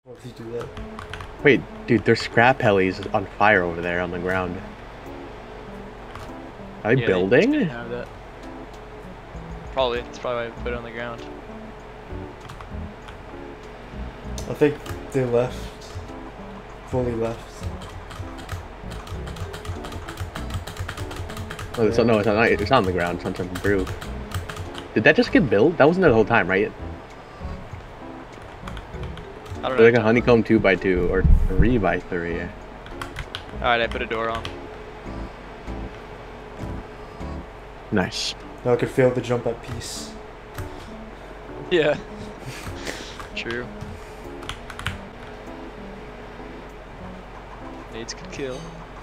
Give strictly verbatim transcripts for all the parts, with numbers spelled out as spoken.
What if you do that? Wait, dude, there's scrap helis on fire over there on the ground. Are they yeah, building? They have that. Probably. That's probably why I put it on the ground. I think they left. Fully left. Oh, it's, no, it's not. It's not on the ground. It's on some roof. Did that just get built? That wasn't there the whole time, right? I don't It's know. like a honeycomb two by two or three by three. Alright, I put a door on. Nice. Now I could fail the jump at peace. Yeah. True. Nades could kill.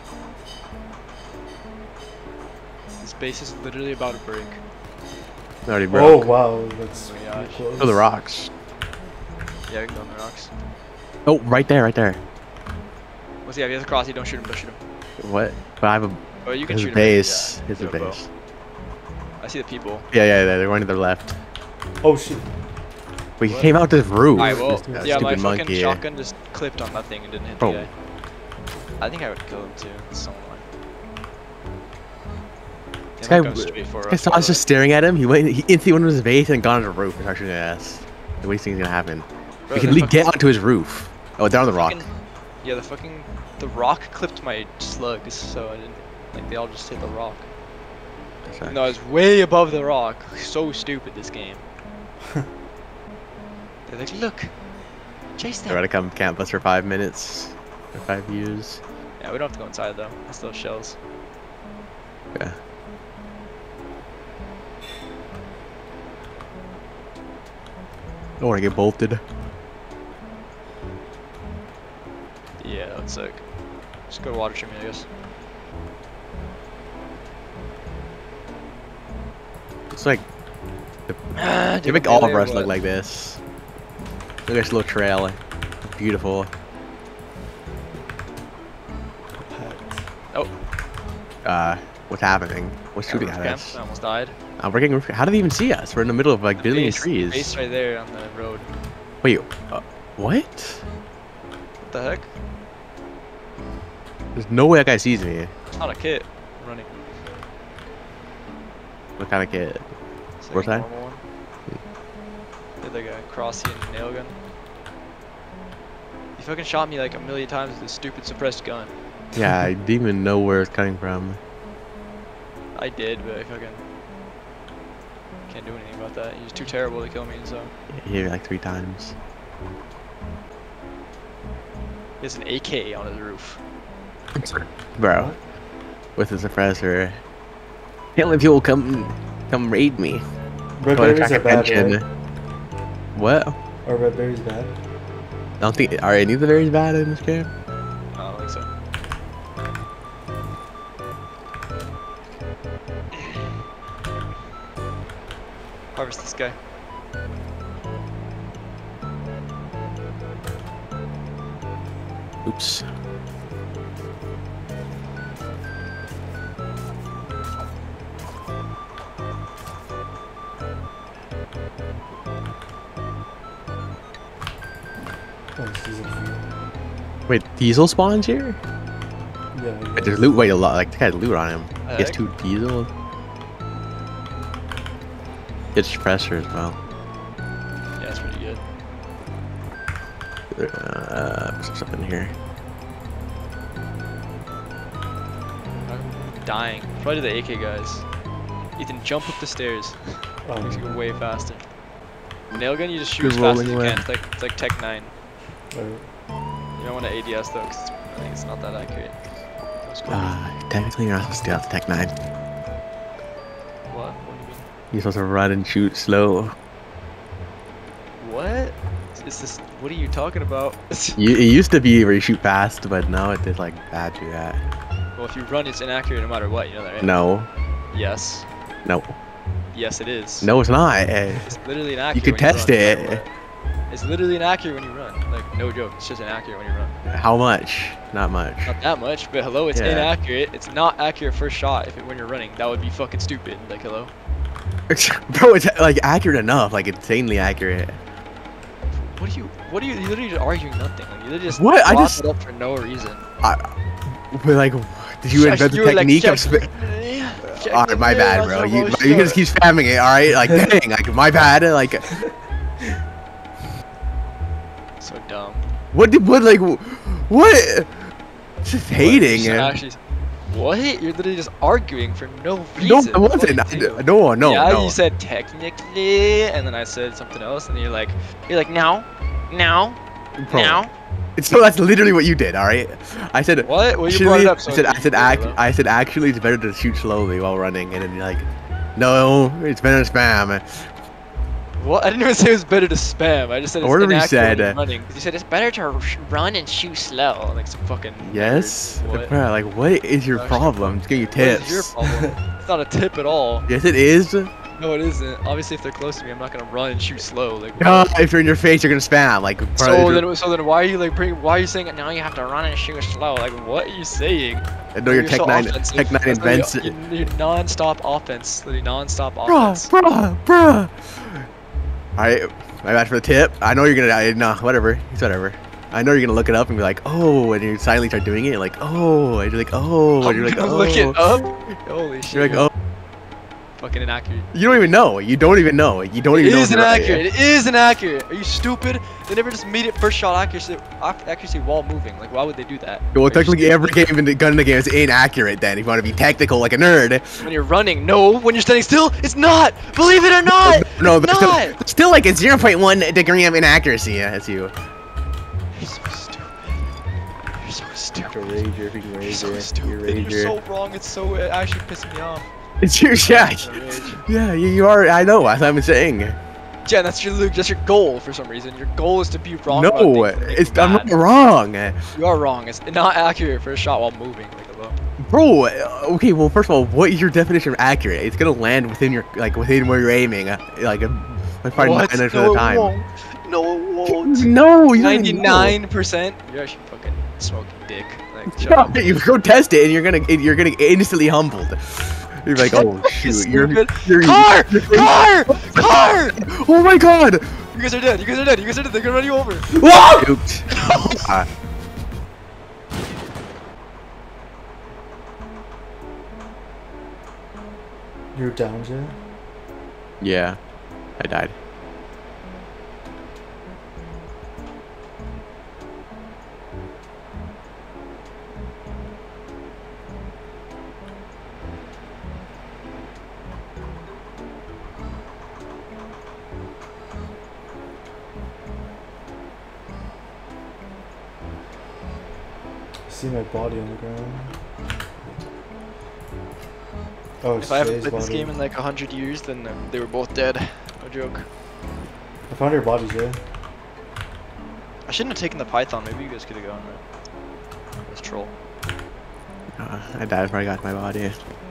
This base is literally about to break. It already Oh broke. wow, that's Oh my pretty gosh. close. Oh, the rocks. Yeah, we can go on the rocks. Oh, right there, right there. Well, yeah, if he has a cross, you don't shoot him, don't shoot him. What? But I have a Oh, you can his shoot him. base. Yeah, His with a bow. base. I see the people. Yeah, yeah, yeah, they're going to the left. Oh shit. But he What? came out this roof. Alright, well, This, uh, yeah, my stupid fucking monkey. shotgun just clipped on that thing and didn't hit the Oh. guy. I think I would kill him too, someone. This guy, this guy saw us just staring at him. He went. He instantly went to his base and got on the roof and started shooting at us. The worst thing's gonna happen. Bro, we can the at least get fucking- onto his roof. Oh, they're on the rock. fucking- Yeah, the fucking the rock clipped my slugs, so I didn't like they all just hit the rock. Sorry. No, it's way above the rock. So stupid this game. They're like, look, chase They're them. gonna come camp us for five minutes, for five years. Yeah, we don't have to go inside though. That's those shells. Yeah. I don't want to get bolted. Yeah, that's sick. Just go to water treatment, I guess. It's like Ah, they make all of us look like this. Look at this little trail, beautiful. Oh, Uh, what's happening? What's shooting roof at camp. us? I almost died. I'm working. How do they even see us? We're in the middle of like a billion Base, trees. Base right there on the road. Wait, uh, what? What the heck? There's no way that guy sees me. It's not a kit. I'm running. What kind of kid? It's like Where's a that? normal one. They had like a crossy and nail gun. He fucking shot me like a million times with this stupid suppressed gun. Yeah, I didn't even know where it's coming from. I did, but I fucking can't do anything about that. He was too terrible to kill me, so. He hit me like three times. He has an A K on his roof. Bro, with the suppressor. Can't let people come come raid me. Red Go to berries attract are bad, attention. right? What? Are red berries bad? I don't think. Are any of the berries bad in this game? I don't think so. Harvest this guy. Oops. Oh, this is a Wait, diesel spawns here? few. Yeah. Wait, there's loot. Wait, a lot. Like, this guy's loot on him. Uh, He has two diesel. It's suppressor as well. Yeah, that's pretty good. Uh, there's something in here. I'm dying. Probably the A K guys. Ethan, jump up the stairs. Makes you Um, go way faster. Nail gun, you just shoot Good as fast as rolling you away. can. It's like, it's like Tech nine. alright. You don't want to A D S though, because I think it's not that accurate. That was cool. Uh, technically, you're not supposed to do that to Tech nine. What? What do you mean? You're supposed to run and shoot slow. What? Is this? What are you talking about? You, it used to be where you shoot fast, but now it did like bad do that. Well, if you run, it's inaccurate no matter what. You know that, right? No, Yes. no, Yes, it is. no, it's not. Eh, It's literally inaccurate. You could when test run. it. It's literally inaccurate when you run. Like, no joke. It's just inaccurate when you run. How much? Not much. Not that much, but hello, it's Yeah. inaccurate. It's not accurate first shot if it, when you're running. That would be fucking stupid. Like, hello. Bro, it's like accurate enough, like insanely accurate. What are you? What are you? You're literally just arguing nothing. Like, you literally just What? I brought just- it up for no reason. I, but like, did you invent the You were like, technique of? check Sp- me, check Alright, my me, bad, what's bro. your You, motion? you just keep spamming it. All right, like dang, like my bad. Like, So dumb. what did what like, what? Just hating. What? Actually, what? You're literally just arguing for no No, reason. I What wasn't. do you do? No, no, yeah, no. you said technically, and then I said something else, and you're like, you're like now, now, Bro, now. So that's literally what you did. All right. I said. What? Well, you Actually, brought it up. So I said, I you said, did it, act, bro. I said, actually, it's better to shoot slowly while running, and then you're like, no, it's better to spam. What? I didn't even say it was better to spam. I just said it's Or whatever you inaccurate said, when uh, running. 'Cause you said it's better to sh- run and shoot slow, like some fucking. Yes. nerd. What? Bro, like, what is your Actually, problem? Just give you What tips. is your problem? It's not a tip at all. Yes, it is. No, it isn't. Obviously, if they're close to me, I'm not gonna run and shoot slow. Like. Uh, if you're in your face, you're gonna spam. Like, bro, if So you're- then, so then, why are you like bring? Why are you saying now you have to run and shoot slow? Like, what are you saying? I know your You're Tech so Nine, offensive. Tech Nine That's literally- invents it. you- You're non-stop offense. Literally non-stop Bruh, offense. bruh, bruh. Alright, my bad for the tip. I know you're gonna, I, nah, whatever. It's whatever. I know you're gonna look it up and be like, oh, and you silently start doing it. You're like, oh, and you're like, oh, and you're like, I'm oh. gonna look it up. Holy shit. You're like, oh. Fucking inaccurate. You don't even know. You don't even know. You don't It even know. is if you're right. inaccurate. It is inaccurate. Are you stupid? They never just made it first shot accuracy, ac- accuracy while moving. Like, why would they do that? Well, Are you technically, every stupid? game in the gun in the game is inaccurate. Then, if you want to be technical like a nerd. When you're running, no. When you're standing still, it's not. Believe it or not. No, it's but not. still, still like a zero point one degree of inaccuracy. Yeah, that's you. You're so stupid. You're so stupid. Rager, freaking You're so rager, stupid. You're so wrong. It's so it actually pissing me off. It's your yeah, Rage. yeah. You, you are. I know. That's what I'm saying. Yeah, that's your that's your goal for some reason. Your goal is to be wrong. No, about things that make it's you I'm mad. not wrong, You are wrong. It's not accurate for a shot while moving. Like a low. bro. uh, Okay, well, first of all, what is your definition of accurate? It's gonna land within your like within where you're aiming, uh, like a like probably What? ninety percent No, of the it time. won't. No, it won't. No, you don't even know. Ninety-nine percent. You're actually fucking smoking dick. Like, shut up. You go test it, and you're gonna you're gonna get instantly humbled. You're like, oh shoot, you're, Stupid. you're Car! Car! Car! Oh my god! You guys are dead. You guys are dead. You guys are dead. They're gonna run you over. Oops. Uh, You're down, Jay? yeah, I died. See my body on the ground. Oh, it's If I haven't Jay's played this body. game in like a hundred years, then um, they were both dead. No joke. I found your body, Jay. I shouldn't have taken the Python. Maybe you guys could have gone there. Let's troll. Uh, I died before I got to my body.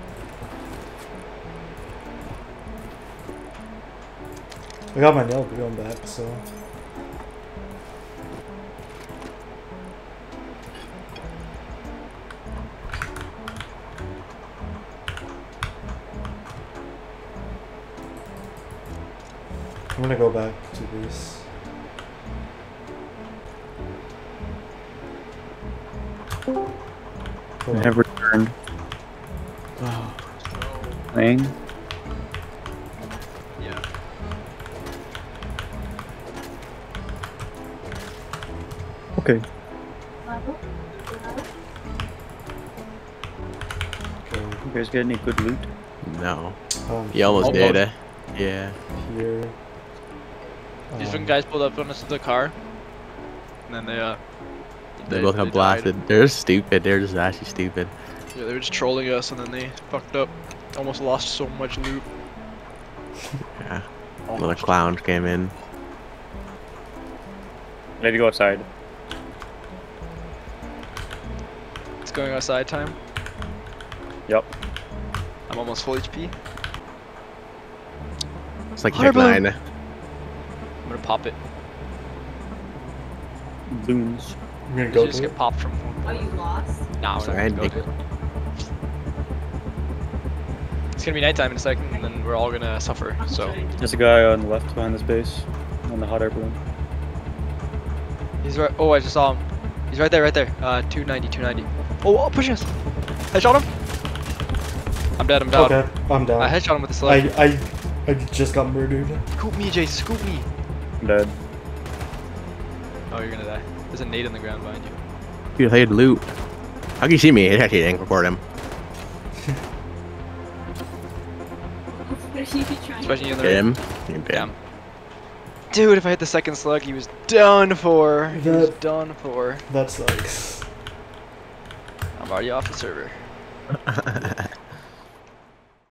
I got my nail gun back, so. I'm gonna go back to this. Go I back. have returned. Oh. Playing. Yeah. Okay. Okay. You guys get any good loot? No. Um, You almost Almost. did. eh? Yeah. Here. These Um, fucking guys pulled up on us with the car, and then they uh. They, both got died. blasted. They're stupid. They're just actually stupid. Yeah, they were just trolling us, and then they fucked up. Almost lost so much loot. Yeah. Another Almost. clown came in. Ready to go outside. It's going outside time. Yep. I'm almost full H P. It's like Water Tech balloon. Nine. I'm gonna pop it. Boons. I'm gonna Did go you just to get it. popped from? Are you lost? Nah, Sorry, we're I not gonna didn't go to it. It's gonna be nighttime in a second, and then we're all gonna suffer. So There's a guy on the left behind this base. On the hot air balloon. He's right. Oh, I just saw him. He's right there, right there. Uh, two ninety, two ninety. Oh, oh, pushing us. I shot him. I'm dead. I'm down. Okay, I'm down. I headshot him with the slug. I, I, I just got murdered. Scoop me, Jay. Scoop me. I'm dead. Oh, you're gonna die. There's a nade on the ground behind you. Dude, I had loot. How can you see me? Actually, didn't record him. Especially in the Hit rain. him. You're dead. Damn. Dude, if I hit the second slug, he was done for. He was That- done for. That sucks. I'm already off the server.